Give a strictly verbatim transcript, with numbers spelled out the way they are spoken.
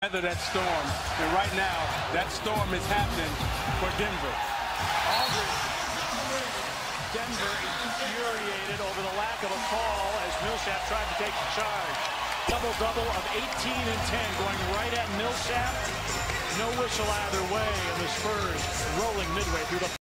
Weather that storm, and right now that storm is happening for Denver. Aldridge. Denver infuriated over the lack of a call as Millsap tried to take the charge. Double-double of eighteen and ten going right at Millsap. No whistle either way, and the Spurs rolling midway through the